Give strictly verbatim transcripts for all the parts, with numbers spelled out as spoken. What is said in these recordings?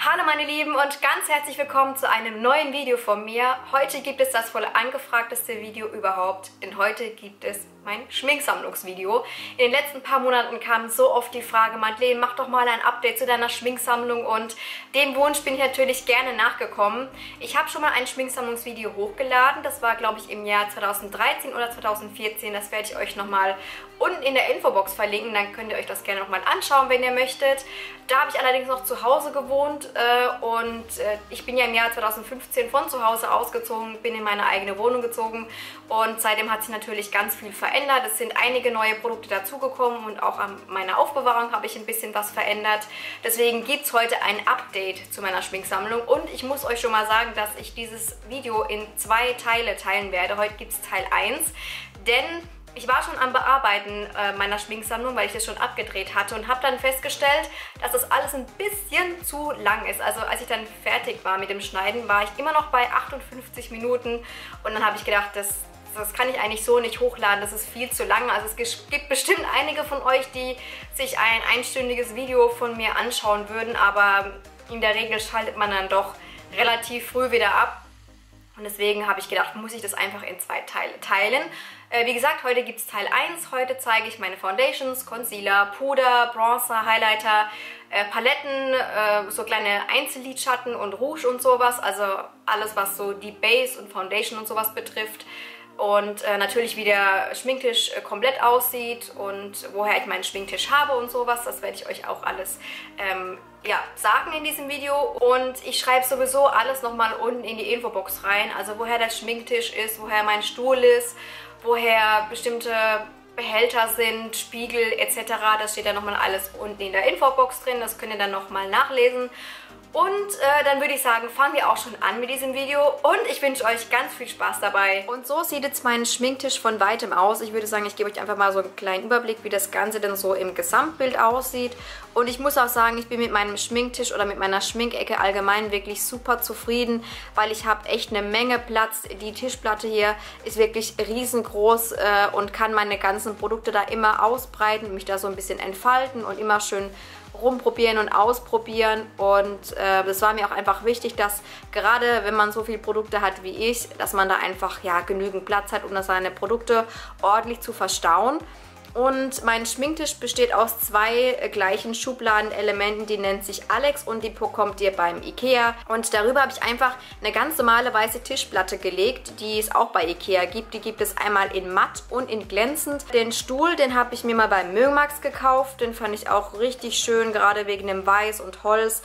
Hallo meine Lieben und ganz herzlich willkommen zu einem neuen Video von mir. Heute gibt es das wohl angefragteste Video überhaupt, denn heute gibt es mein Schminksammlungsvideo. In den letzten paar Monaten kam so oft die Frage, Madeleine, mach doch mal ein Update zu deiner Schminksammlung, und dem Wunsch bin ich natürlich gerne nachgekommen. Ich habe schon mal ein Schminksammlungsvideo hochgeladen, das war glaube ich im Jahr zweitausenddreizehn oder zweitausendvierzehn, das werde ich euch nochmal unten in der Infobox verlinken, dann könnt ihr euch das gerne nochmal anschauen, wenn ihr möchtet. Da habe ich allerdings noch zu Hause gewohnt äh, und äh, ich bin ja im Jahr zweitausendfünfzehn von zu Hause ausgezogen, bin in meine eigene Wohnung gezogen und seitdem hat sich natürlich ganz viel verändert. Es sind einige neue Produkte dazugekommen und auch an meiner Aufbewahrung habe ich ein bisschen was verändert. Deswegen gibt es heute ein Update zu meiner Schminksammlung und ich muss euch schon mal sagen, dass ich dieses Video in zwei Teile teilen werde. Heute gibt es Teil eins, denn ich war schon am Bearbeiten äh, meiner Schminksammlung, weil ich das schon abgedreht hatte und habe dann festgestellt, dass das alles ein bisschen zu lang ist. Also als ich dann fertig war mit dem Schneiden, war ich immer noch bei achtundfünfzig Minuten und dann habe ich gedacht, das, das kann ich eigentlich so nicht hochladen, das ist viel zu lang. Also es gibt bestimmt einige von euch, die sich ein einstündiges Video von mir anschauen würden, aber in der Regel schaltet man dann doch relativ früh wieder ab. Und deswegen habe ich gedacht, muss ich das einfach in zwei Teile teilen. Äh, wie gesagt, heute gibt es Teil eins. Heute zeige ich meine Foundations, Concealer, Puder, Bronzer, Highlighter, äh, Paletten, äh, so kleine Einzellidschatten und Rouge und sowas. Also alles, was so die Base und Foundation und sowas betrifft. Und äh, natürlich wie der Schminktisch äh, komplett aussieht und woher ich meinen Schminktisch habe und sowas. Das werde ich euch auch alles ähm, ja, sagen in diesem Video. Und ich schreibe sowieso alles nochmal unten in die Infobox rein. Also woher der Schminktisch ist, woher mein Stuhl ist, woher bestimmte Behälter sind, Spiegel et cetera. Das steht dann nochmal alles unten in der Infobox drin. Das könnt ihr dann nochmal nachlesen. Und äh, dann würde ich sagen, fangen wir auch schon an mit diesem Video und ich wünsche euch ganz viel Spaß dabei. Und so sieht jetzt mein Schminktisch von weitem aus. Ich würde sagen, ich gebe euch einfach mal so einen kleinen Überblick, wie das Ganze denn so im Gesamtbild aussieht. Und ich muss auch sagen, ich bin mit meinem Schminktisch oder mit meiner Schminkecke allgemein wirklich super zufrieden, weil ich habe echt eine Menge Platz. Die Tischplatte hier ist wirklich riesengroß äh, und kann meine ganzen Produkte da immer ausbreiten, mich da so ein bisschen entfalten und immer schön rumprobieren und ausprobieren. Und äh, das war mir auch einfach wichtig, dass gerade wenn man so viele Produkte hat wie ich, dass man da einfach ja genügend Platz hat, um da seine Produkte ordentlich zu verstauen. Und mein Schminktisch besteht aus zwei gleichen Schubladenelementen, die nennt sich Alex und die bekommt ihr beim Ikea. Und darüber habe ich einfach eine ganz normale weiße Tischplatte gelegt, die es auch bei Ikea gibt. Die gibt es einmal in matt und in glänzend. Den Stuhl, den habe ich mir mal beim Mömax gekauft. Den fand ich auch richtig schön, gerade wegen dem Weiß und Holz.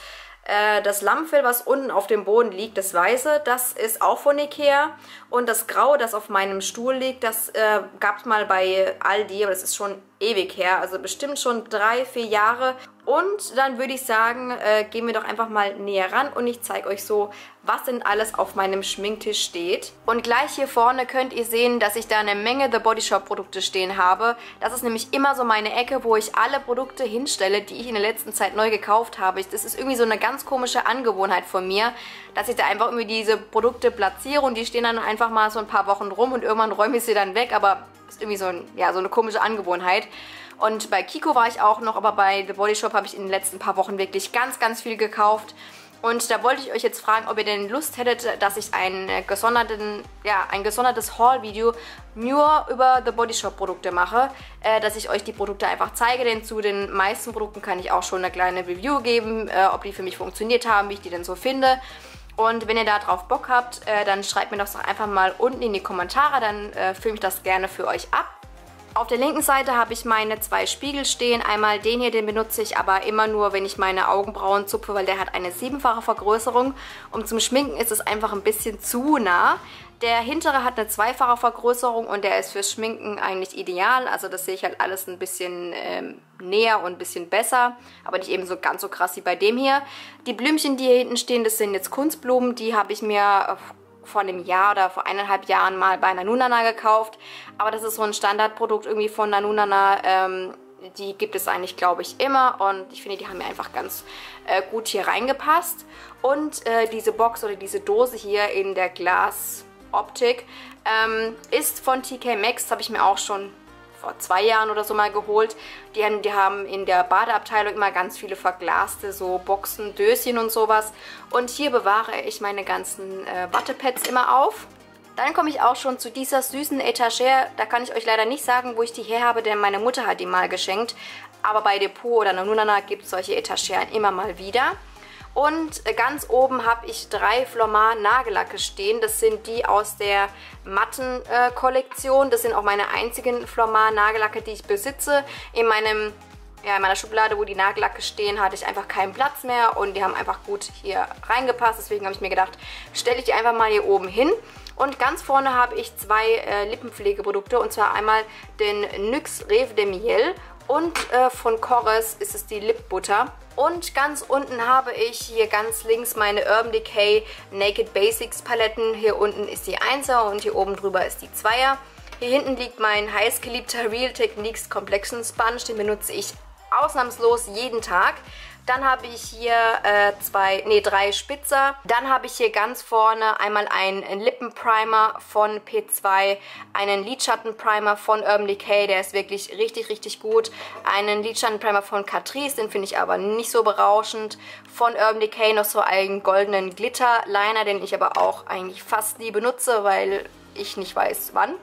Das Lammfell, was unten auf dem Boden liegt, das Weiße, das ist auch von Ikea. Und das Graue, das auf meinem Stuhl liegt, das äh, gab es mal bei Aldi, aber das ist schon ewig her. Also bestimmt schon drei, vier Jahre. Und dann würde ich sagen, äh, gehen wir doch einfach mal näher ran und ich zeige euch so, was denn alles auf meinem Schminktisch steht. Und gleich hier vorne könnt ihr sehen, dass ich da eine Menge The Body Shop Produkte stehen habe. Das ist nämlich immer so meine Ecke, wo ich alle Produkte hinstelle, die ich in der letzten Zeit neu gekauft habe. Das ist irgendwie so eine ganz komische Angewohnheit von mir, dass ich da einfach irgendwie diese Produkte platziere und die stehen dann einfach mal so ein paar Wochen rum und irgendwann räume ich sie dann weg, aber das ist irgendwie so, ein, ja, so eine komische Angewohnheit. Und bei Kiko war ich auch noch, aber bei The Body Shop habe ich in den letzten paar Wochen wirklich ganz, ganz viel gekauft. Und da wollte ich euch jetzt fragen, ob ihr denn Lust hättet, dass ich ein, gesonderten, ja, ein gesondertes Haul-Video nur über The Body Shop Produkte mache. Äh, dass ich euch die Produkte einfach zeige, denn zu den meisten Produkten kann ich auch schon eine kleine Review geben, äh, ob die für mich funktioniert haben, wie ich die denn so finde. Und wenn ihr da drauf Bock habt, äh, dann schreibt mir das doch einfach mal unten in die Kommentare, dann äh, filme ich das gerne für euch ab. Auf der linken Seite habe ich meine zwei Spiegel stehen. Einmal den hier, den benutze ich aber immer nur, wenn ich meine Augenbrauen zupfe, weil der hat eine siebenfache Vergrößerung. Und zum Schminken ist es einfach ein bisschen zu nah. Der hintere hat eine zweifache Vergrößerung und der ist fürs Schminken eigentlich ideal. Also das sehe ich halt alles ein bisschen ähm, näher und ein bisschen besser, aber nicht eben so ganz so krass wie bei dem hier. Die Blümchen, die hier hinten stehen, das sind jetzt Kunstblumen. Die habe ich mir vor einem Jahr oder vor eineinhalb Jahren mal bei Nanunana gekauft. Aber das ist so ein Standardprodukt irgendwie von Nanunana. Ähm, die gibt es eigentlich, glaube ich, immer. Und ich finde, die haben mir einfach ganz äh, gut hier reingepasst. Und äh, diese Box oder diese Dose hier in der Glasoptik ähm, ist von T K Maxx. Das habe ich mir auch schon vor zwei Jahren oder so mal geholt. Die haben, die haben in der Badeabteilung immer ganz viele verglaste so Boxen, Döschen und sowas. Und hier bewahre ich meine ganzen äh, Wattepads immer auf. Dann komme ich auch schon zu dieser süßen Etagere. Da kann ich euch leider nicht sagen, wo ich die her habe, denn meine Mutter hat die mal geschenkt. Aber bei Depot oder Nanunana gibt es solche Etageren immer mal wieder. Und ganz oben habe ich drei Flormar Nagellacke stehen. Das sind die aus der Matten-Kollektion. Das sind auch meine einzigen Flormar Nagellacke, die ich besitze. In meinem Ja, in meiner Schublade, wo die Nagellacke stehen, hatte ich einfach keinen Platz mehr und die haben einfach gut hier reingepasst. Deswegen habe ich mir gedacht, stelle ich die einfach mal hier oben hin. Und ganz vorne habe ich zwei äh, Lippenpflegeprodukte, und zwar einmal den N Y X Rêve de Miel und äh, von Korres ist es die Lip Butter. Und ganz unten habe ich hier ganz links meine Urban Decay Naked Basics Paletten. Hier unten ist die Einser und hier oben drüber ist die Zweier. Hier hinten liegt mein heißgeliebter Real Techniques Complexion Sponge, den benutze ich ausnahmslos jeden Tag. Dann habe ich hier äh, zwei, nee, drei Spitzer. Dann habe ich hier ganz vorne einmal einen Lippenprimer von P zwei, einen Lidschattenprimer von Urban Decay, der ist wirklich richtig, richtig gut. Einen Lidschattenprimer von Catrice, den finde ich aber nicht so berauschend. Von Urban Decay noch so einen goldenen Glitter-Liner, den ich aber auch eigentlich fast nie benutze, weil ich nicht weiß wann.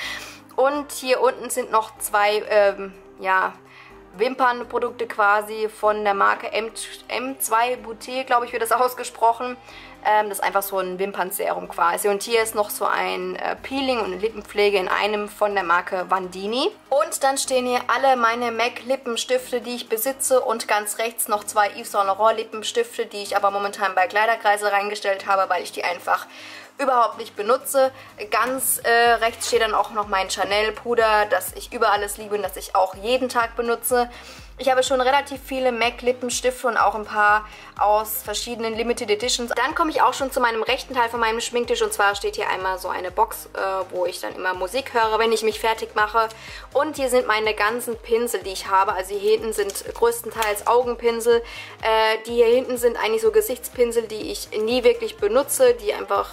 Und hier unten sind noch zwei, ähm, ja, Wimpernprodukte quasi von der Marke M zwei Beauté, glaube ich, wird das ausgesprochen. Ähm, das ist einfach so ein Wimpernserum quasi. Und hier ist noch so ein äh, Peeling und eine Lippenpflege in einem von der Marke Vandini. Und dann stehen hier alle meine M A C Lippenstifte, die ich besitze. Und ganz rechts noch zwei Yves Saint Laurent Lippenstifte, die ich aber momentan bei Kleiderkreise reingestellt habe, weil ich die einfach überhaupt nicht benutze. Ganz äh, rechts steht dann auch noch mein Chanel Puder, das ich über alles liebe und das ich auch jeden Tag benutze. Ich habe schon relativ viele M A C Lippenstifte und auch ein paar aus verschiedenen Limited Editions. Dann komme ich auch schon zu meinem rechten Teil von meinem Schminktisch, und zwar steht hier einmal so eine Box, äh, wo ich dann immer Musik höre, wenn ich mich fertig mache. Und hier sind meine ganzen Pinsel, die ich habe. Also hier hinten sind größtenteils Augenpinsel. Äh, die hier hinten sind eigentlich so Gesichtspinsel, die ich nie wirklich benutze, die einfach...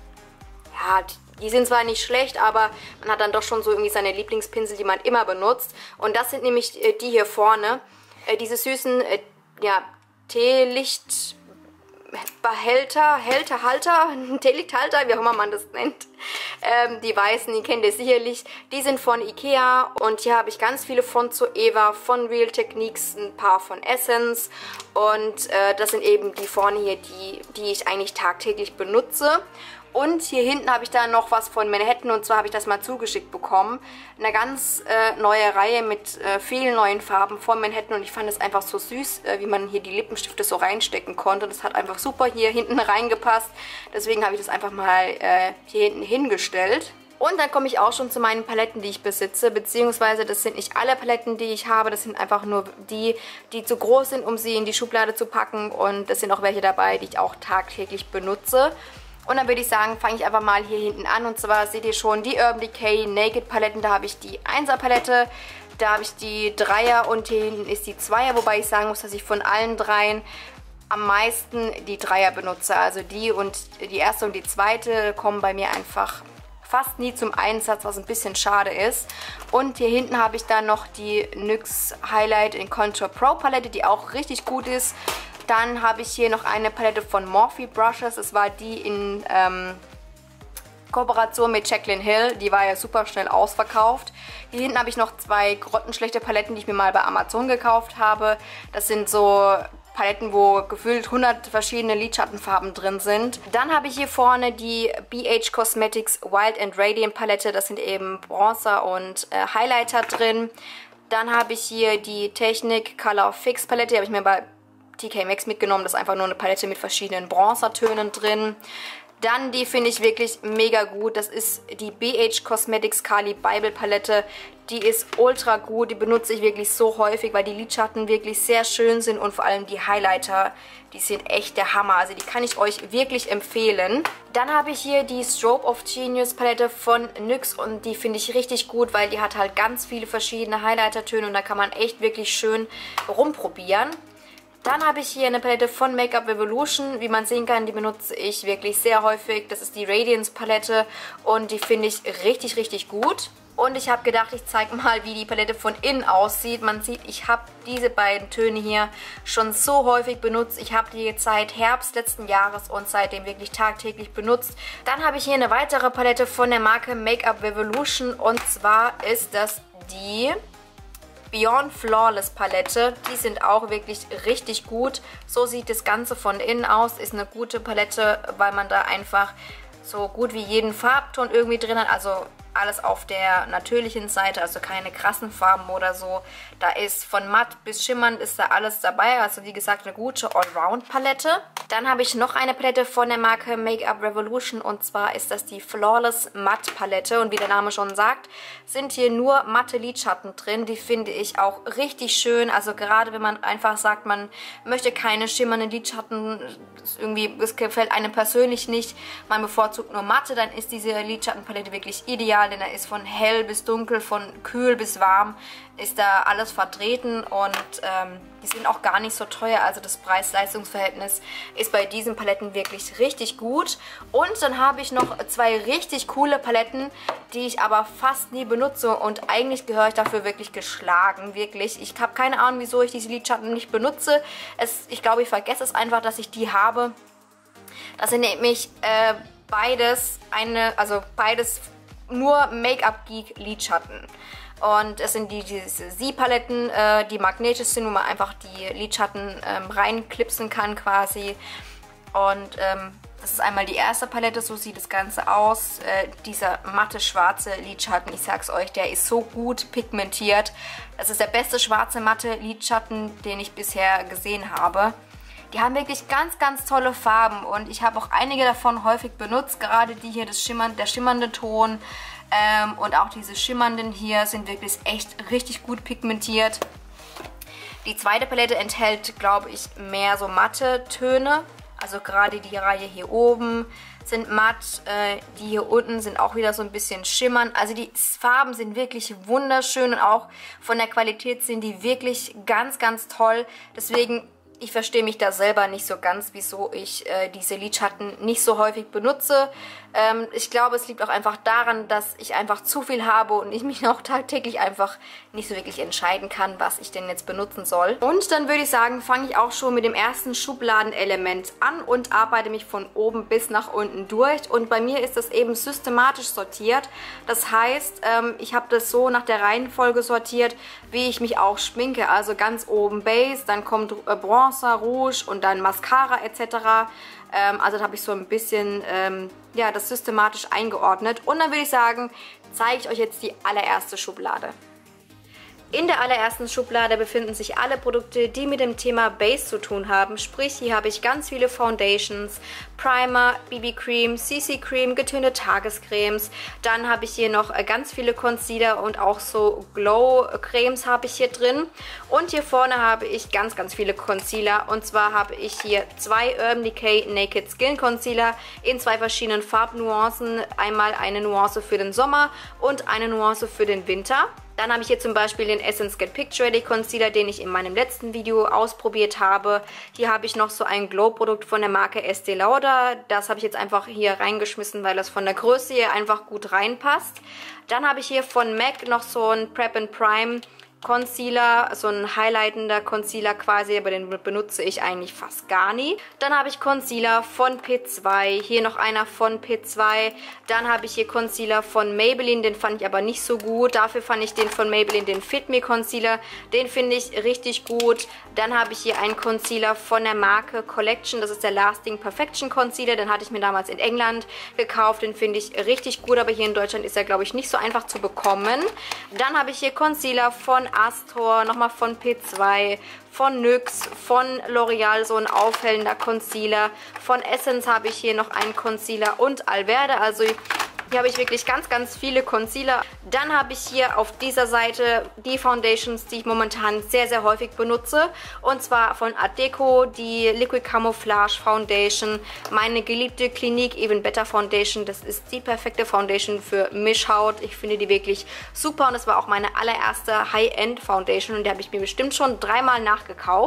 Ja, die sind zwar nicht schlecht, aber man hat dann doch schon so irgendwie seine Lieblingspinsel, die man immer benutzt. Und das sind nämlich äh, die hier vorne. Äh, diese süßen, äh, ja, Teelichtbehälter, Hälter, Halter, Teelichthalter, wie auch immer man das nennt. Ähm, die weißen, die kennt ihr sicherlich. Die sind von Ikea und hier habe ich ganz viele von Zoeva, von Real Techniques, ein paar von Essence. Und äh, das sind eben die vorne hier, die, die ich eigentlich tagtäglich benutze. Und hier hinten habe ich da noch was von Manhattan, und zwar habe ich das mal zugeschickt bekommen. Eine ganz äh, neue Reihe mit äh, vielen neuen Farben von Manhattan, und ich fand es einfach so süß, äh, wie man hier die Lippenstifte so reinstecken konnte. Das hat einfach super hier hinten reingepasst. Deswegen habe ich das einfach mal äh, hier hinten hingestellt. Und dann komme ich auch schon zu meinen Paletten, die ich besitze, beziehungsweise das sind nicht alle Paletten, die ich habe, das sind einfach nur die, die zu groß sind, um sie in die Schublade zu packen, und es sind auch welche dabei, die ich auch tagtäglich benutze. Und dann würde ich sagen, fange ich einfach mal hier hinten an. Und zwar seht ihr schon die Urban Decay Naked Paletten. Da habe ich die Einser Palette, da habe ich die Dreier und hier hinten ist die Zweier. Wobei ich sagen muss, dass ich von allen dreien am meisten die Dreier benutze. Also die und die erste und die zweite kommen bei mir einfach fast nie zum Einsatz, was ein bisschen schade ist. Und hier hinten habe ich dann noch die N Y X Highlight in Contour Pro Palette, die auch richtig gut ist. Dann habe ich hier noch eine Palette von Morphe Brushes. Das war die in ähm, Kooperation mit Jaclyn Hill. Die war ja super schnell ausverkauft. Hier hinten habe ich noch zwei grottenschlechte Paletten, die ich mir mal bei Amazon gekauft habe. Das sind so Paletten, wo gefühlt hundert verschiedene Lidschattenfarben drin sind. Dann habe ich hier vorne die B H Cosmetics Wild and Radiant Palette. Das sind eben Bronzer und äh, Highlighter drin. Dann habe ich hier die Technic Color Fix Palette. Die habe ich mir bei T K Maxx mitgenommen. Das ist einfach nur eine Palette mit verschiedenen Bronzertönen drin. Dann die finde ich wirklich mega gut. Das ist die B H Cosmetics Kali Bible Palette. Die ist ultra gut. Die benutze ich wirklich so häufig, weil die Lidschatten wirklich sehr schön sind und vor allem die Highlighter, die sind echt der Hammer. Also die kann ich euch wirklich empfehlen. Dann habe ich hier die Strobe of Genius Palette von N Y X und die finde ich richtig gut, weil die hat halt ganz viele verschiedene Highlighter-Töne und da kann man echt wirklich schön rumprobieren. Dann habe ich hier eine Palette von Make-up Revolution. Wie man sehen kann, die benutze ich wirklich sehr häufig. Das ist die Radiance Palette und die finde ich richtig, richtig gut. Und ich habe gedacht, ich zeige mal, wie die Palette von innen aussieht. Man sieht, ich habe diese beiden Töne hier schon so häufig benutzt. Ich habe die jetzt seit Herbst letzten Jahres und seitdem wirklich tagtäglich benutzt. Dann habe ich hier eine weitere Palette von der Marke Make-up Revolution. Und zwar ist das die Beyond Flawless Palette. Die sind auch wirklich richtig gut. So sieht das Ganze von innen aus. Ist eine gute Palette, weil man da einfach so gut wie jeden Farbton irgendwie drin hat. Also alles auf der natürlichen Seite, also keine krassen Farben oder so. Da ist von matt bis schimmernd ist da alles dabei. Also wie gesagt, eine gute Allround-Palette. Dann habe ich noch eine Palette von der Marke Make-up Revolution und zwar ist das die Flawless Matte Palette. Und wie der Name schon sagt, sind hier nur matte Lidschatten drin. Die finde ich auch richtig schön. Also gerade wenn man einfach sagt, man möchte keine schimmernden Lidschatten, irgendwie, es gefällt einem persönlich nicht, man bevorzugt nur matte, dann ist diese Lidschattenpalette wirklich ideal. Denn da ist von hell bis dunkel, von kühl bis warm, ist da alles vertreten und ähm, die sind auch gar nicht so teuer. Also das Preis-Leistungs-Verhältnis ist bei diesen Paletten wirklich richtig gut. Und dann habe ich noch zwei richtig coole Paletten, die ich aber fast nie benutze und eigentlich gehöre ich dafür wirklich geschlagen, wirklich. Ich habe keine Ahnung, wieso ich diese Lidschatten nicht benutze. Es, ich glaube, ich vergesse es einfach, dass ich die habe. Das sind nämlich äh, beides, eine, also beides nur Make-up-Geek Lidschatten. Und es sind die, diese Sie-Paletten, äh, die magnetisch sind, wo man einfach die Lidschatten ähm, reinklipsen kann quasi. Und ähm, das ist einmal die erste Palette, so sieht das Ganze aus. Äh, dieser matte schwarze Lidschatten, ich sag's euch, der ist so gut pigmentiert. Das ist der beste schwarze matte Lidschatten, den ich bisher gesehen habe. Die haben wirklich ganz, ganz tolle Farben und ich habe auch einige davon häufig benutzt. Gerade die hier, das Schimmern, der schimmernde Ton ähm, und auch diese schimmernden hier sind wirklich echt richtig gut pigmentiert. Die zweite Palette enthält, glaube ich, mehr so matte Töne. Also gerade die Reihe hier oben sind matt, äh, die hier unten sind auch wieder so ein bisschen schimmern. Also die Farben sind wirklich wunderschön und auch von der Qualität sind die wirklich ganz, ganz toll. Deswegen, ich verstehe mich da selber nicht so ganz, wieso ich äh, diese Lidschatten nicht so häufig benutze. Ähm, ich glaube, es liegt auch einfach daran, dass ich einfach zu viel habe und ich mich auch tagtäglich einfach nicht so wirklich entscheiden kann, was ich denn jetzt benutzen soll. Und dann würde ich sagen, fange ich auch schon mit dem ersten Schubladenelement an und arbeite mich von oben bis nach unten durch. Und bei mir ist das eben systematisch sortiert. Das heißt, ähm, ich habe das so nach der Reihenfolge sortiert, wie ich mich auch schminke. Also ganz oben Base, dann kommt äh, Bronzer, Rouge und dann Mascara et cetera. Ähm, also da habe ich so ein bisschen ähm, ja, das systematisch eingeordnet. Und dann würde ich sagen, zeige ich euch jetzt die allererste Schublade. In der allerersten Schublade befinden sich alle Produkte, die mit dem Thema Base zu tun haben. Sprich, hier habe ich ganz viele Foundations, Primer, B B-Cream, C C-Cream, getönte Tagescremes. Dann habe ich hier noch ganz viele Concealer und auch so Glow-Cremes habe ich hier drin. Und hier vorne habe ich ganz, ganz viele Concealer. Und zwar habe ich hier zwei Urban Decay Naked Skin Concealer in zwei verschiedenen Farbnuancen. Einmal eine Nuance für den Sommer und eine Nuance für den Winter. Dann habe ich hier zum Beispiel den Essence Get Picture Ready Concealer, den ich in meinem letzten Video ausprobiert habe. Hier habe ich noch so ein Glow-Produkt von der Marke Estée Lauder. Das habe ich jetzt einfach hier reingeschmissen, weil das von der Größe hier einfach gut reinpasst. Dann habe ich hier von M A C noch so ein Prep and Prime Concealer, so ein highlightender Concealer quasi, aber den benutze ich eigentlich fast gar nie. Dann habe ich Concealer von P zwei, hier noch einer von P zwei. Dann habe ich hier Concealer von Maybelline, den fand ich aber nicht so gut. Dafür fand ich den von Maybelline, den Fit Me Concealer, den finde ich richtig gut. Dann habe ich hier einen Concealer von der Marke Collection, das ist der Lasting Perfection Concealer, den hatte ich mir damals in England gekauft, den finde ich richtig gut, aber hier in Deutschland ist er, glaube ich, nicht so einfach zu bekommen. Dann habe ich hier Concealer von Astor, nochmal von P zwei, von N Y X, von L'Oreal, so ein aufhellender Concealer. Von Essence habe ich hier noch einen Concealer und Alverde, also hier habe ich wirklich ganz, ganz viele Concealer. Dann habe ich hier auf dieser Seite die Foundations, die ich momentan sehr, sehr häufig benutze. Und zwar von Art Deco, die Liquid Camouflage Foundation, meine geliebte Clinique Even Better Foundation. Das ist die perfekte Foundation für Mischhaut. Ich finde die wirklich super und das war auch meine allererste High-End Foundation und die habe ich mir bestimmt schon dreimal nachgekauft.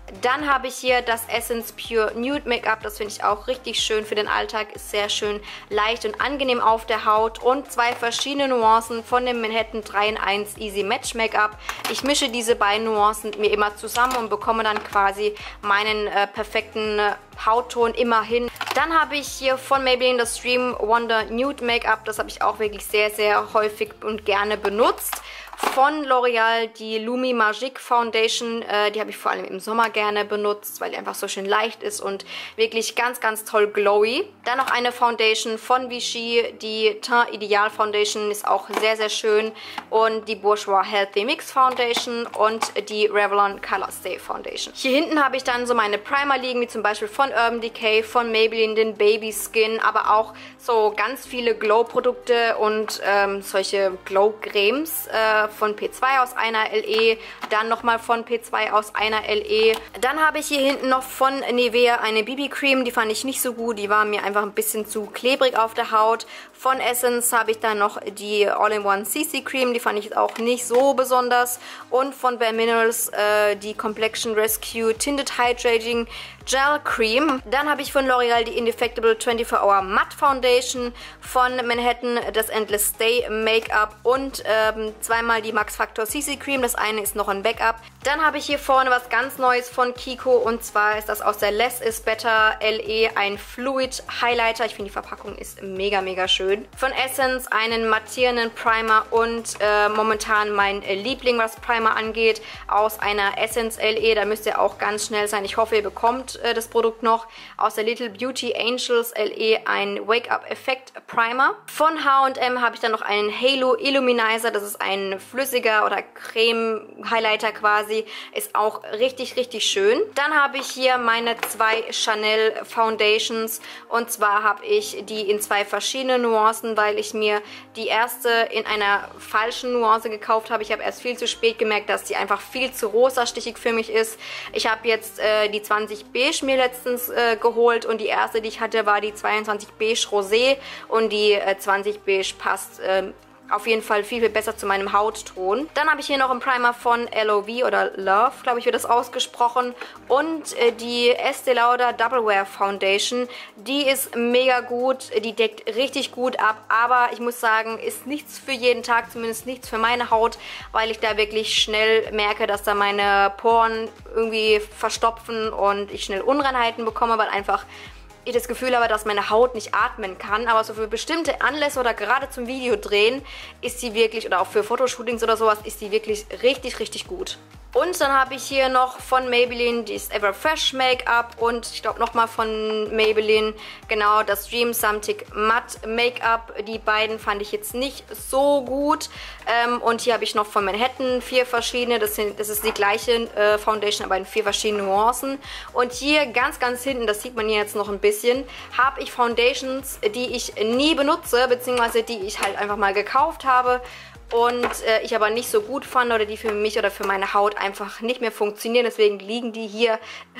Dann habe ich hier das Essence Pure Nude Make-up. Das finde ich auch richtig schön für den Alltag. Ist sehr schön leicht und angenehm auf der Haut. Und zwei verschiedene Nuancen von dem Manhattan drei in eins Easy Match Make-up. Ich mische diese beiden Nuancen mir immer zusammen und bekomme dann quasi meinen äh, perfekten äh, Hautton immer hin. Dann habe ich hier von Maybelline das Dream Wonder Nude Make-up. Das habe ich auch wirklich sehr, sehr häufig und gerne benutzt. Von L'Oreal die Lumi Magique Foundation, äh, die habe ich vor allem im Sommer gerne benutzt, weil die einfach so schön leicht ist und wirklich ganz, ganz toll glowy. Dann noch eine Foundation von Vichy, die Teint Ideal Foundation ist auch sehr, sehr schön. Und die Bourjois Healthy Mix Foundation und die Revlon Color Stay Foundation. Hier hinten habe ich dann so meine Primer liegen, wie zum Beispiel von Urban Decay, von Maybelline den Baby Skin, aber auch so ganz viele Glow-Produkte und ähm, solche Glow-Cremes, äh, von P zwei aus einer L E, dann nochmal von P zwei aus einer L E. Dann habe ich hier hinten noch von Nivea eine B B-Creme, die fand ich nicht so gut, die war mir einfach ein bisschen zu klebrig auf der Haut. Von Essence habe ich dann noch die All-in-One C C Cream, die fand ich auch nicht so besonders. Und von Bare Minerals äh, die Complexion Rescue Tinted Hydrating Gel Cream. Dann habe ich von L'Oreal die Indefectible twenty-four hour Matte Foundation, von Manhattan das Endless Stay Make-up und ähm, zweimal die Max Factor C C Cream. Das eine ist noch ein Backup. Dann habe ich hier vorne was ganz Neues von Kiko und zwar ist das aus der Less is Better L E ein Fluid Highlighter. Ich finde die Verpackung ist mega, mega schön. Von Essence einen mattierenden Primer und äh, momentan mein äh, Liebling, was Primer angeht, aus einer Essence L E. Da müsst ihr auch ganz schnell sein. Ich hoffe, ihr bekommt äh, das Produkt noch. Aus der Little Beauty Angels L E ein Wake-up Effekt Primer. Von H und M habe ich dann noch einen Halo Illuminizer. Das ist ein flüssiger oder Creme Highlighter quasi. Ist auch richtig, richtig schön. Dann habe ich hier meine zwei Chanel Foundations und zwar habe ich die in zwei verschiedenen Nuancen, weil ich mir die erste in einer falschen Nuance gekauft habe. Ich habe erst viel zu spät gemerkt, dass die einfach viel zu rosastichig für mich ist. Ich habe jetzt äh, die zwanzig Beige mir letztens äh, geholt und die erste, die ich hatte, war die zweiundzwanzig Beige Rosé und die äh, zwanzig Beige passt äh, auf jeden Fall viel, viel besser zu meinem Hautton. Dann habe ich hier noch einen Primer von L O V oder Love, glaube ich, wird das ausgesprochen. Und äh, die Estee Lauder Double Wear Foundation. Die ist mega gut, die deckt richtig gut ab. Aber ich muss sagen, ist nichts für jeden Tag, zumindest nichts für meine Haut, weil ich da wirklich schnell merke, dass da meine Poren irgendwie verstopfen und ich schnell Unreinheiten bekomme, weil einfach ich das Gefühl habe, dass meine Haut nicht atmen kann, aber so für bestimmte Anlässe oder gerade zum Video drehen ist sie wirklich, oder auch für Fotoshootings oder sowas, ist sie wirklich richtig, richtig gut. Und dann habe ich hier noch von Maybelline das Everfresh Make-up und ich glaube nochmal von Maybelline genau das Dream Samtic Matte Make-up. Die beiden fand ich jetzt nicht so gut. Ähm, und hier habe ich noch von Manhattan vier verschiedene. Das, sind, das ist die gleiche äh, Foundation, aber in vier verschiedenen Nuancen. Und hier ganz, ganz hinten, das sieht man hier jetzt noch ein bisschen, habe ich Foundations, die ich nie benutze, beziehungsweise die ich halt einfach mal gekauft habe und äh, ich aber nicht so gut fand oder die für mich oder für meine Haut einfach nicht mehr funktionieren. Deswegen liegen die hier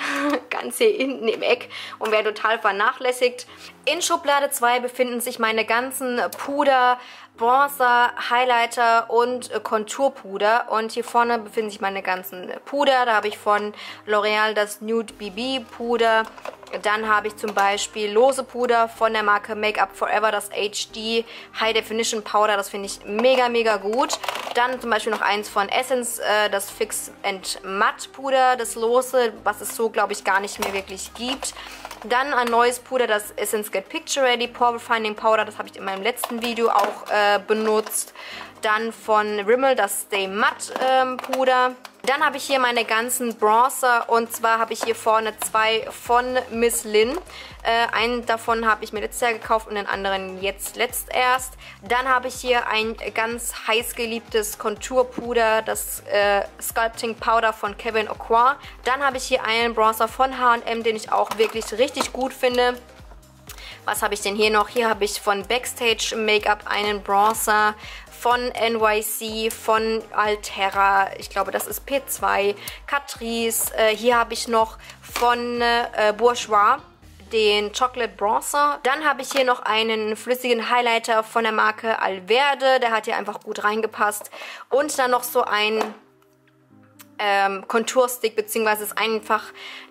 ganz hier hinten im Eck und werden total vernachlässigt. In Schublade zwei befinden sich meine ganzen Puder, Bronzer, Highlighter und äh, Konturpuder. Und hier vorne befinden sich meine ganzen Puder. Da habe ich von L'Oreal das Nude B B Puder. Dann habe ich zum Beispiel lose Puder von der Marke Make Up Forever, das H D High Definition Powder. Das finde ich mega, mega gut. Dann zum Beispiel noch eins von Essence, äh, das Fix and Matte Puder, das lose, was es so, glaube ich, gar nicht mehr wirklich gibt. Dann ein neues Puder, das Essence Get Picture Ready Pore Refining Powder. Das habe ich in meinem letzten Video auch äh, benutzt. Dann von Rimmel das Stay Matte ähm, Puder. Dann habe ich hier meine ganzen Bronzer und zwar habe ich hier vorne zwei von Miss Lynn. Äh, einen davon habe ich mir letztes Jahr gekauft und den anderen jetzt letzt erst. Dann habe ich hier ein ganz heiß geliebtes Konturpuder, das äh, Sculpting Powder von Kevyn Aucoin. Dann habe ich hier einen Bronzer von H und M, den ich auch wirklich richtig gut finde. Was habe ich denn hier noch? Hier habe ich von Backstage Make-up einen Bronzer, von N Y C, von Altera, ich glaube das ist P zwei, Catrice. Äh, hier habe ich noch von äh, Bourjois den Chocolate Bronzer. Dann habe ich hier noch einen flüssigen Highlighter von der Marke Alverde, der hat hier einfach gut reingepasst. Und dann noch so ein ähm, Contour-Stick, beziehungsweise ist einfach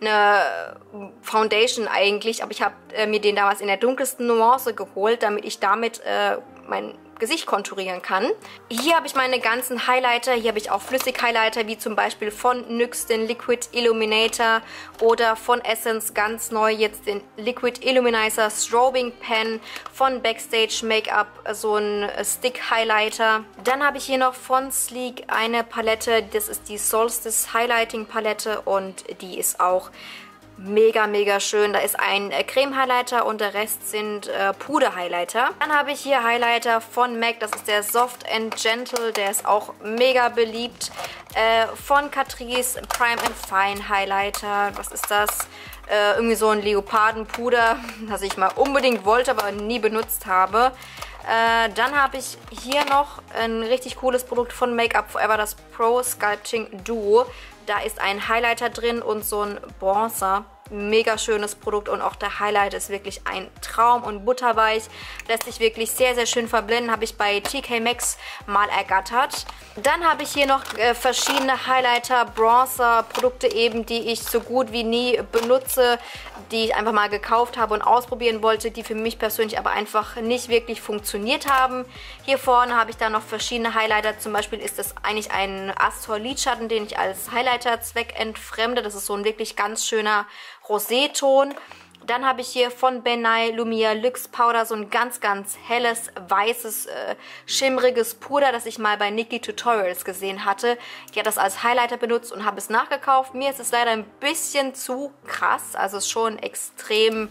eine Foundation eigentlich, aber ich habe äh, mir den damals in der dunkelsten Nuance geholt, damit ich damit äh, mein Gesicht konturieren kann. Hier habe ich meine ganzen Highlighter. Hier habe ich auch Flüssig-Highlighter, wie zum Beispiel von N Y X den Liquid Illuminator oder von Essence ganz neu jetzt den Liquid Illuminizer Strobing Pen, von Backstage Make-up so ein Stick-Highlighter. Dann habe ich hier noch von Sleek eine Palette. Das ist die Solstice Highlighting Palette und die ist auch mega, mega schön. Da ist ein äh, Creme-Highlighter und der Rest sind äh, Puder-Highlighter. Dann habe ich hier Highlighter von M A C. Das ist der Soft and Gentle. Der ist auch mega beliebt. Äh, von Catrice Prime and Fine Highlighter. Was ist das? Äh, irgendwie so ein Leopardenpuder, das ich mal unbedingt wollte, aber nie benutzt habe. Äh, dann habe ich hier noch ein richtig cooles Produkt von Make Up For Ever, das Pro Sculpting Duo. Da ist ein Highlighter drin und so ein Bronzer. Mega schönes Produkt und auch der Highlight ist wirklich ein Traum und butterweich. Lässt sich wirklich sehr, sehr schön verblenden. Habe ich bei T K Maxx mal ergattert. Dann habe ich hier noch äh, verschiedene Highlighter, Bronzer, Produkte eben, die ich so gut wie nie benutze, die ich einfach mal gekauft habe und ausprobieren wollte, die für mich persönlich aber einfach nicht wirklich funktioniert haben. Hier vorne habe ich dann noch verschiedene Highlighter. Zum Beispiel ist das eigentlich ein Astor Lidschatten, den ich als Highlighter-Zweck entfremde. Das ist so ein wirklich ganz schöner Roséton. Dann habe ich hier von Ben Nye Lumia Luxe Powder so ein ganz, ganz helles, weißes, äh, schimmriges Puder, das ich mal bei Nikki Tutorials gesehen hatte. Ich habe das als Highlighter benutzt und habe es nachgekauft. Mir ist es leider ein bisschen zu krass, also es ist schon extrem,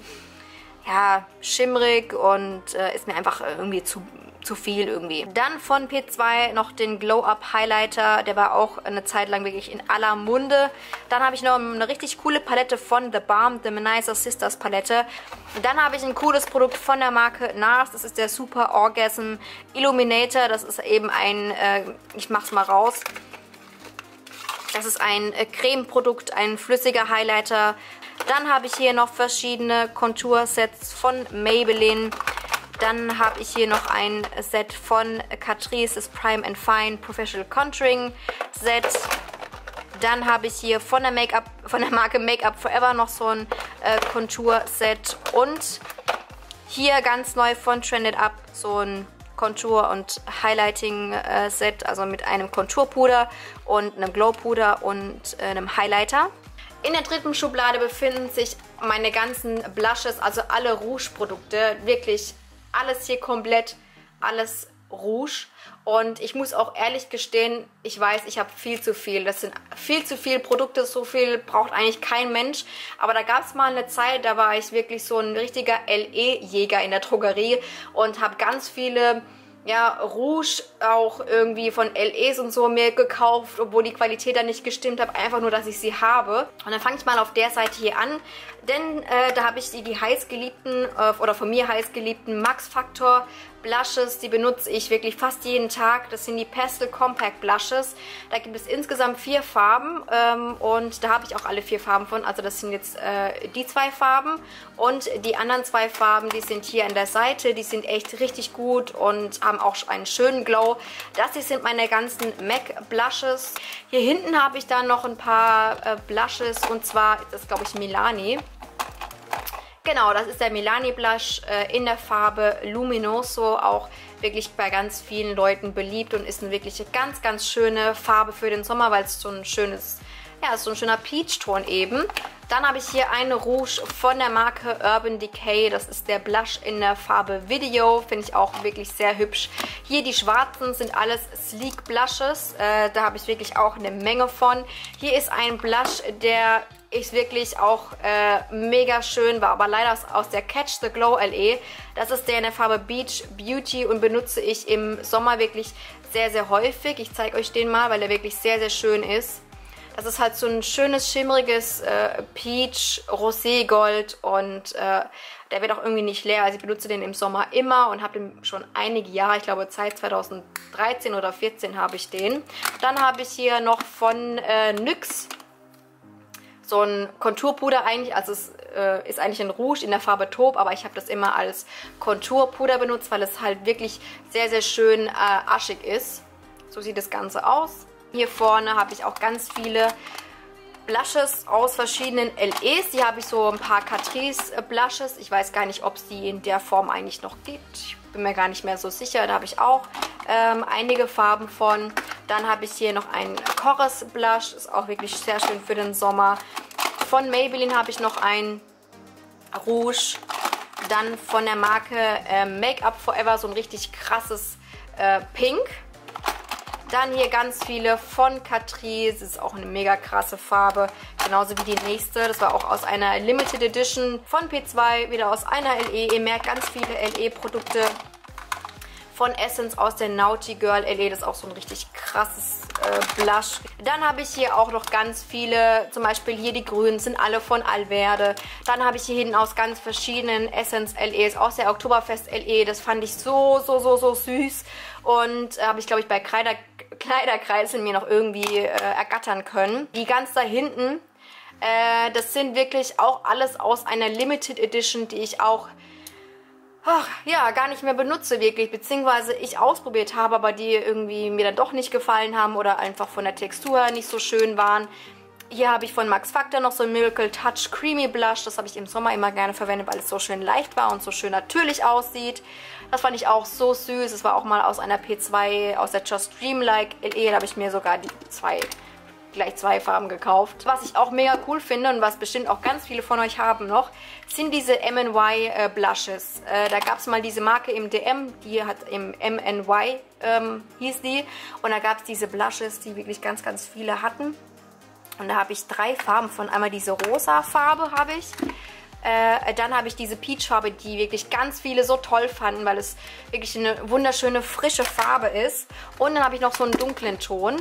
ja, schimmrig und äh, ist mir einfach irgendwie zu zu viel irgendwie. Dann von P zwei noch den Glow Up Highlighter, der war auch eine Zeit lang wirklich in aller Munde. Dann habe ich noch eine richtig coole Palette von The Balm, The Manizer Sisters Palette. Dann habe ich ein cooles Produkt von der Marke NARS, das ist der Super Orgasm Illuminator. Das ist eben ein, äh, ich mach's mal raus, das ist ein äh, Creme-Produkt, ein flüssiger Highlighter. Dann habe ich hier noch verschiedene Kontursets von Maybelline. Dann habe ich hier noch ein Set von Catrice, das Prime and Fine Professional Contouring Set. Dann habe ich hier von der, Make-up, von der Marke Make Up For Ever noch so ein äh, Kontur-Set. Und hier ganz neu von Trended Up so ein Kontur- und Highlighting-Set, also mit einem Konturpuder und einem Glow-Puder und äh, einem Highlighter. In der dritten Schublade befinden sich meine ganzen Blushes, also alle Rouge-Produkte, wirklich alles hier komplett, alles Rouge. Und ich muss auch ehrlich gestehen, ich weiß, ich habe viel zu viel. Das sind viel zu viele Produkte, so viel braucht eigentlich kein Mensch. Aber da gab es mal eine Zeit, da war ich wirklich so ein richtiger L E-Jäger in der Drogerie und habe ganz viele, ja, Rouge auch irgendwie von L Es und so mir gekauft, obwohl die Qualität dann nicht gestimmt hat, einfach nur, dass ich sie habe. Und dann fange ich mal auf der Seite hier an, denn äh, da habe ich die, die heißgeliebten, äh, oder von mir heißgeliebten Max Factor Blushes, die benutze ich wirklich fast jeden Tag. Das sind die Pastel Compact Blushes. Da gibt es insgesamt vier Farben ähm, und da habe ich auch alle vier Farben von. Also das sind jetzt äh, die zwei Farben und die anderen zwei Farben, die sind hier an der Seite. Die sind echt richtig gut und haben auch einen schönen Glow. Das hier sind meine ganzen M A C Blushes. Hier hinten habe ich dann noch ein paar äh, Blushes und zwar ist das, glaube ich, Milani. Genau, das ist der Milani Blush äh, in der Farbe Luminoso, auch wirklich bei ganz vielen Leuten beliebt und ist eine wirklich ganz, ganz schöne Farbe für den Sommer, weil es so ein schönes, ja, so ein schöner Peach-Ton eben. Dann habe ich hier eine Rouge von der Marke Urban Decay, das ist der Blush in der Farbe Video, finde ich auch wirklich sehr hübsch. Hier die schwarzen sind alles Sleek Blushes, äh, da habe ich wirklich auch eine Menge von. Hier ist ein Blush, der ist wirklich auch äh, mega schön, war aber leider aus der Catch the Glow L E. Das ist der in der Farbe Beach Beauty und benutze ich im Sommer wirklich sehr, sehr häufig. Ich zeige euch den mal, weil er wirklich sehr, sehr schön ist. Das ist halt so ein schönes, schimmeriges äh, Peach, Rosé-Gold und äh, der wird auch irgendwie nicht leer. Also ich benutze den im Sommer immer und habe den schon einige Jahre, ich glaube seit zweitausenddreizehn oder vierzehn habe ich den. Dann habe ich hier noch von äh, N Y X so ein Konturpuder eigentlich, also es äh, ist eigentlich ein Rouge in der Farbe Taupe, aber ich habe das immer als Konturpuder benutzt, weil es halt wirklich sehr, sehr schön äh, aschig ist. So sieht das Ganze aus. Hier vorne habe ich auch ganz viele Blushes aus verschiedenen L Es. Hier habe ich so ein paar Catrice Blushes. Ich weiß gar nicht, ob es die in der Form eigentlich noch gibt. Ich bin mir gar nicht mehr so sicher. Da habe ich auch ähm, einige Farben von. Dann habe ich hier noch einen Chorus Blush. Ist auch wirklich sehr schön für den Sommer. Von Maybelline habe ich noch einen Rouge. Dann von der Marke äh, Make-up Forever so ein richtig krasses äh, Pink. Dann hier ganz viele von Catrice. Das ist auch eine mega krasse Farbe. Genauso wie die nächste. Das war auch aus einer Limited Edition von P zwei. Wieder aus einer L E. Ihr merkt ganz viele L E-Produkte. Von Essence aus der Naughty Girl L E. Das ist auch so ein richtig krasses äh, Blush. Dann habe ich hier auch noch ganz viele. Zum Beispiel hier die grünen sind alle von Alverde. Dann habe ich hier hinten aus ganz verschiedenen Essence L Es. Aus der Oktoberfest L E. Das fand ich so, so, so, so süß. Und äh, habe ich, glaube ich, bei Kleider, Kleiderkreisen mir noch irgendwie äh, ergattern können. Die ganz da hinten, äh, das sind wirklich auch alles aus einer Limited Edition, die ich auch ach, ja, gar nicht mehr benutze wirklich, beziehungsweise ich ausprobiert habe, aber die irgendwie mir dann doch nicht gefallen haben oder einfach von der Textur nicht so schön waren. Hier habe ich von Max Factor noch so ein Miracle Touch Creamy Blush. Das habe ich im Sommer immer gerne verwendet, weil es so schön leicht war und so schön natürlich aussieht. Das fand ich auch so süß. Es war auch mal aus einer P zwei, aus der Just Dreamlike L E. Da habe ich mir sogar die zwei, gleich zwei Farben gekauft. Was ich auch mega cool finde und was bestimmt auch ganz viele von euch haben noch, sind diese M N Y äh, Blushes. Äh, da gab es mal diese Marke im D M, die hat im M N Y ähm, hieß die. Und da gab es diese Blushes, die wirklich ganz, ganz viele hatten. Und da habe ich drei Farben von. Einmal diese rosa Farbe habe ich. Äh, dann habe ich diese Peach Farbe, die wirklich ganz viele so toll fanden, weil es wirklich eine wunderschöne, frische Farbe ist. Und dann habe ich noch so einen dunklen Ton.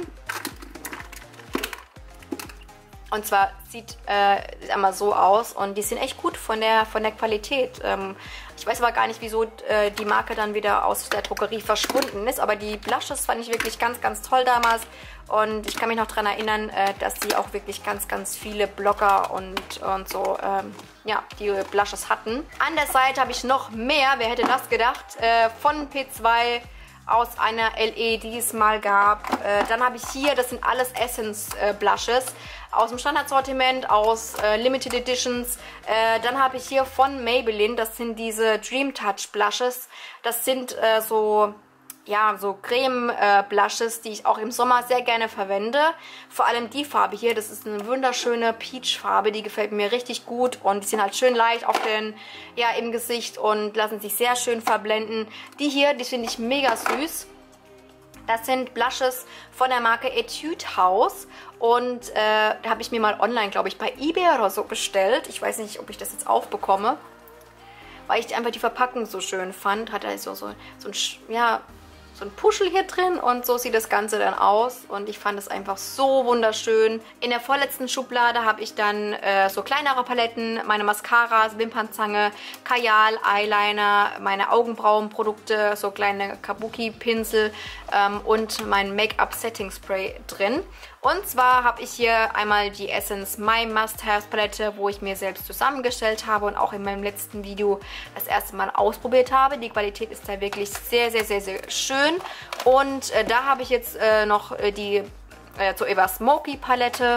Und zwar sieht äh, einmal so aus und die sind echt gut von der, von der Qualität. Ähm, ich weiß aber gar nicht, wieso äh, die Marke dann wieder aus der Drogerie verschwunden ist, aber die Blushes fand ich wirklich ganz, ganz toll damals. Und ich kann mich noch daran erinnern, äh, dass die auch wirklich ganz, ganz viele Blogger und, und so, ähm, ja, die Blushes hatten. An der Seite habe ich noch mehr, wer hätte das gedacht, äh, von P zwei aus einer L E, die es mal gab. Äh, dann habe ich hier, das sind alles Essence äh, Blushes aus dem Standardsortiment, aus äh, Limited Editions. Äh, dann habe ich hier von Maybelline, das sind diese Dream Touch Blushes. Das sind äh, so, ja, so Creme äh, Blushes, die ich auch im Sommer sehr gerne verwende. Vor allem die Farbe hier, das ist eine wunderschöne Peach Farbe, die gefällt mir richtig gut und die sind halt schön leicht auf den, ja, im Gesicht und lassen sich sehr schön verblenden. Die hier, die finde ich mega süß. Das sind Blushes von der Marke Etude House und äh, da habe ich mir mal online, glaube ich, bei eBay oder so bestellt. Ich weiß nicht, ob ich das jetzt aufbekomme, weil ich einfach die Verpackung so schön fand. Hat also so, so ein, ja, so ein Puschel hier drin und so sieht das Ganze dann aus und ich fand es einfach so wunderschön. In der vorletzten Schublade habe ich dann äh, so kleinere Paletten, meine Mascaras, Wimpernzange, Kajal, Eyeliner, meine Augenbrauenprodukte, so kleine Kabuki-Pinsel ähm, und mein Make-up Setting Spray drin. Und zwar habe ich hier einmal die Essence My Must-Have Palette, wo ich mir selbst zusammengestellt habe und auch in meinem letzten Video das erste Mal ausprobiert habe. Die Qualität ist da wirklich sehr, sehr, sehr, sehr schön. Und äh, da habe ich jetzt äh, noch äh, die äh, Zoeva Smoky Palette.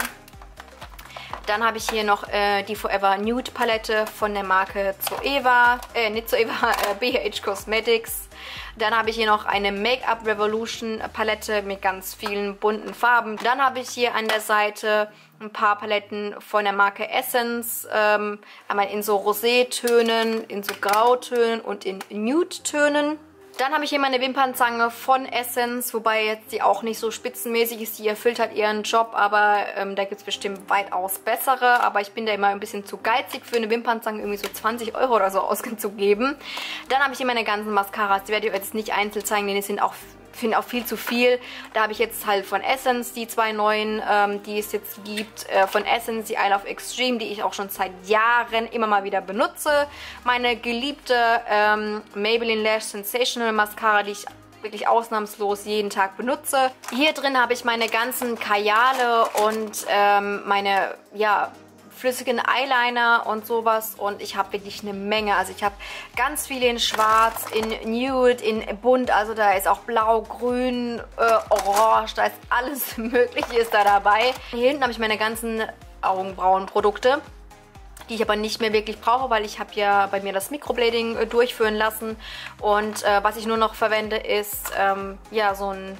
Dann habe ich hier noch äh, die Forever Nude Palette von der Marke Zoeva, äh, nicht Zoeva, äh, B H Cosmetics. Dann habe ich hier noch eine Make-up Revolution Palette mit ganz vielen bunten Farben. Dann habe ich hier an der Seite ein paar Paletten von der Marke Essence. Ähm, einmal in so Rosé-Tönen, in so Grautönen und in Nude-Tönen. Dann habe ich hier meine Wimpernzange von Essence, wobei jetzt die auch nicht so spitzenmäßig ist. Die erfüllt halt ihren Job, aber ähm, da gibt es bestimmt weitaus bessere. Aber ich bin da immer ein bisschen zu geizig für eine Wimpernzange, irgendwie so zwanzig Euro oder so auszugeben. Dann habe ich hier meine ganzen Mascaras. Die werde ich euch jetzt nicht einzeln zeigen, denn die sind auch, finde auch viel zu viel. Da habe ich jetzt halt von Essence die zwei neuen, ähm, die es jetzt gibt. Äh, von Essence die I Love Extreme, die ich auch schon seit Jahren immer mal wieder benutze. Meine geliebte ähm, Maybelline Lash Sensational Mascara, die ich wirklich ausnahmslos jeden Tag benutze. Hier drin habe ich meine ganzen Kajale und ähm, meine, ja, flüssigen Eyeliner und sowas. Und ich habe wirklich eine Menge. Also ich habe ganz viele in schwarz, in nude, in bunt. Also da ist auch blau, grün, äh, orange. Da ist alles Mögliche ist da dabei. Hier hinten habe ich meine ganzen Augenbrauenprodukte, die ich aber nicht mehr wirklich brauche, weil ich habe ja bei mir das Microblading äh, durchführen lassen. Und äh, was ich nur noch verwende, ist ähm, ja so ein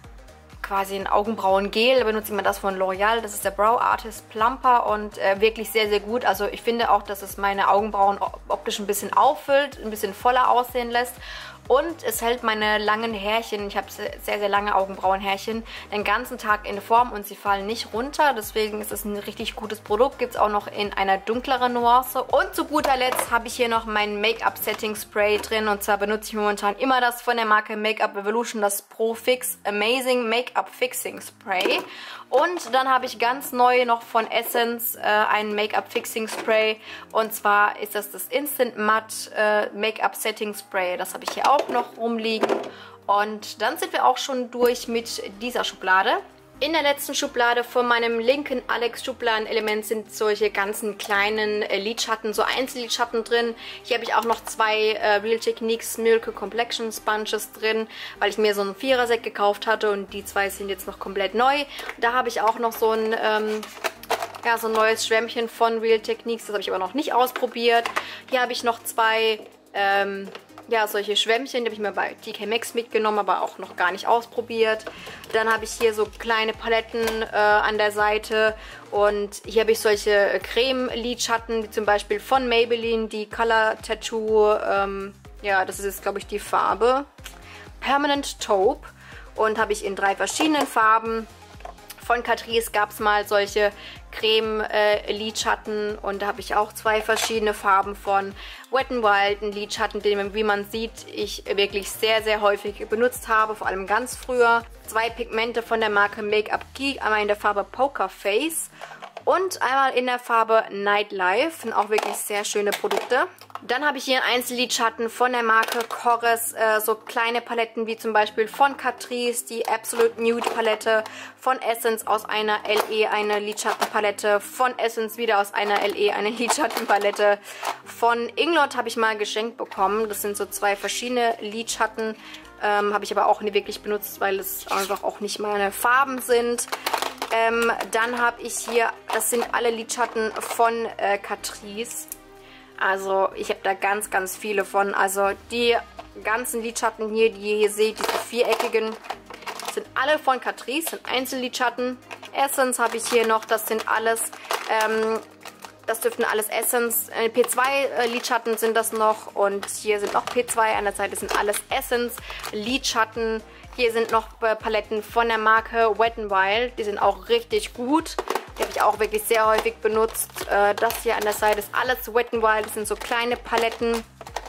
quasi ein Augenbrauengel. Da benutze ich immer das von L'Oreal. Das ist der Brow Artist Plumper und äh, wirklich sehr, sehr gut. Also ich finde auch, dass es meine Augenbrauen optisch ein bisschen auffüllt, ein bisschen voller aussehen lässt. Und es hält meine langen Härchen, ich habe sehr, sehr lange Augenbrauenhärchen, den ganzen Tag in Form und sie fallen nicht runter. Deswegen ist es ein richtig gutes Produkt. Gibt es auch noch in einer dunkleren Nuance. Und zu guter Letzt habe ich hier noch mein Make-up Setting Spray drin. Und zwar benutze ich momentan immer das von der Marke Make-up Evolution, das Pro Fix Amazing Make-up Fixing Spray. Und dann habe ich ganz neu noch von Essence äh, ein Make-up Fixing Spray. Und zwar ist das das Instant Matte äh, Make-up Setting Spray. Das habe ich hier auch noch rumliegen. Und dann sind wir auch schon durch mit dieser Schublade. In der letzten Schublade von meinem linken Alex Schubladenelement sind solche ganzen kleinen äh, Lidschatten, so Einzellidschatten drin. Hier habe ich auch noch zwei äh, Real Techniques Milk Complexion Sponges drin, weil ich mir so einen Vierer-Set gekauft hatte und die zwei sind jetzt noch komplett neu. Da habe ich auch noch so ein, ähm, ja, so ein neues Schwämmchen von Real Techniques, das habe ich aber noch nicht ausprobiert. Hier habe ich noch zwei ähm, ja, solche Schwämmchen, die habe ich mir bei T K Maxx mitgenommen, aber auch noch gar nicht ausprobiert. Dann habe ich hier so kleine Paletten äh, an der Seite und hier habe ich solche Creme-Lidschatten, wie zum Beispiel von Maybelline, die Color Tattoo, ähm, ja, das ist jetzt, glaube ich, die Farbe Permanent Taupe und habe ich in drei verschiedenen Farben. Von Catrice gab es mal solche Creme-Lidschatten äh, und da habe ich auch zwei verschiedene Farben von. Wet n Wild, ein Lidschatten, den, wie man sieht, ich wirklich sehr, sehr häufig benutzt habe, vor allem ganz früher. Zwei Pigmente von der Marke Make-up Geek, einmal in der Farbe Poker Face und einmal in der Farbe Nightlife, sind auch wirklich sehr schöne Produkte. Dann habe ich hier einen Einzellidschatten von der Marke Corres, äh, so kleine Paletten wie zum Beispiel von Catrice, die Absolute Nude Palette, von Essence aus einer L E eine Lidschattenpalette, von Essence wieder aus einer L E eine Lidschattenpalette, von Inglot habe ich mal geschenkt bekommen. Das sind so zwei verschiedene Lidschatten, ähm, habe ich aber auch nie wirklich benutzt, weil es einfach auch nicht meine Farben sind. Ähm, dann habe ich hier, das sind alle Lidschatten von äh, Catrice. Also ich habe da ganz, ganz viele von. Also die ganzen Lidschatten hier, die ihr hier seht, diese viereckigen, sind alle von Catrice, sind Einzellidschatten. Essence habe ich hier noch, das sind alles, ähm, das dürften alles Essence. Äh, P zwei Lidschatten sind das noch und hier sind noch P zwei, an der Seite sind alles Essence Lidschatten. Hier sind noch äh, Paletten von der Marke Wet n Wild, die sind auch richtig gut. Die habe ich auch wirklich sehr häufig benutzt. Äh, das hier an der Seite ist alles Wet n Wild. Das sind so kleine Paletten.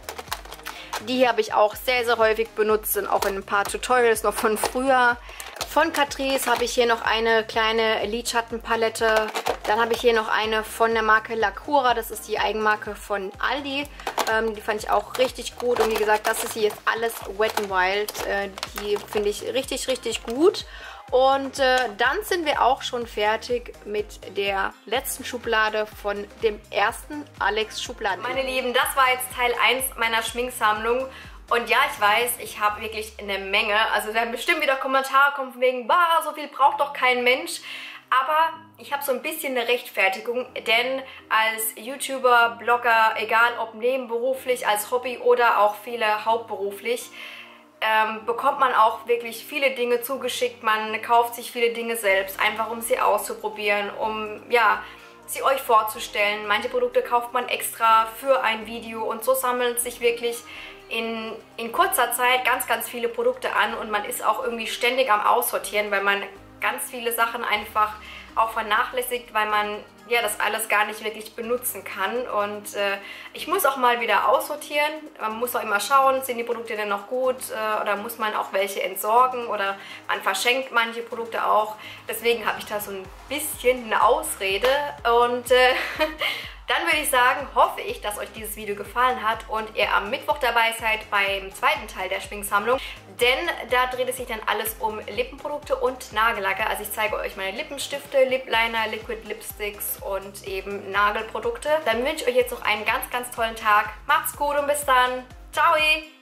Die hier habe ich auch sehr, sehr häufig benutzt. Sind auch in ein paar Tutorials noch von früher. Von Catrice habe ich hier noch eine kleine Lidschattenpalette. Dann habe ich hier noch eine von der Marke Lacura. Das ist die Eigenmarke von Aldi. Ähm, die fand ich auch richtig gut. Und wie gesagt, das ist hier jetzt alles Wet n Wild. Äh, die finde ich richtig, richtig gut. Und äh, dann sind wir auch schon fertig mit der letzten Schublade von dem ersten Alex Schubladen. Meine Lieben, das war jetzt Teil eins meiner Schminksammlung. Und ja, ich weiß, ich habe wirklich eine Menge. Also da werden bestimmt wieder Kommentare kommen von wegen, bah, so viel braucht doch kein Mensch. Aber ich habe so ein bisschen eine Rechtfertigung, denn als YouTuber, Blogger, egal ob nebenberuflich, als Hobby oder auch viele hauptberuflich, Ähm, bekommt man auch wirklich viele Dinge zugeschickt, man kauft sich viele Dinge selbst, einfach um sie auszuprobieren, um ja, sie euch vorzustellen. Manche Produkte kauft man extra für ein Video und so sammeln sich wirklich in, in kurzer Zeit ganz, ganz viele Produkte an und man ist auch irgendwie ständig am Aussortieren, weil man ganz viele Sachen einfach auch vernachlässigt, weil man ja das alles gar nicht wirklich benutzen kann. Und äh, ich muss auch mal wieder aussortieren. Man muss auch immer schauen, sind die Produkte denn noch gut äh, oder muss man auch welche entsorgen oder man verschenkt manche Produkte auch. Deswegen habe ich da so ein bisschen eine Ausrede und äh, Dann würde ich sagen, hoffe ich, dass euch dieses Video gefallen hat und ihr am Mittwoch dabei seid beim zweiten Teil der Schminksammlung. Denn da dreht es sich dann alles um Lippenprodukte und Nagellacke. Also ich zeige euch meine Lippenstifte, Lip Liner, Liquid Lipsticks und eben Nagelprodukte. Dann wünsche ich euch jetzt noch einen ganz, ganz tollen Tag. Macht's gut und bis dann. Ciao!